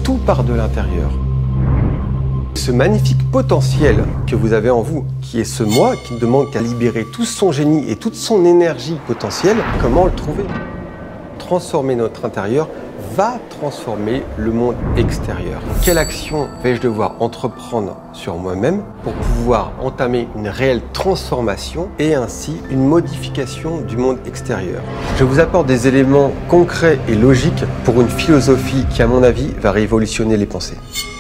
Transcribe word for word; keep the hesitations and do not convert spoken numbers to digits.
tout part de l'intérieur. Ce magnifique potentiel que vous avez en vous, qui est ce moi, qui ne demande qu'à libérer tout son génie et toute son énergie potentielle, comment le trouver? Transformer notre intérieur va transformer le monde extérieur. Quelle action vais-je devoir entreprendre sur moi-même pour pouvoir entamer une réelle transformation et ainsi une modification du monde extérieur? Je vous apporte des éléments concrets et logiques pour une philosophie qui, à mon avis, va révolutionner les pensées.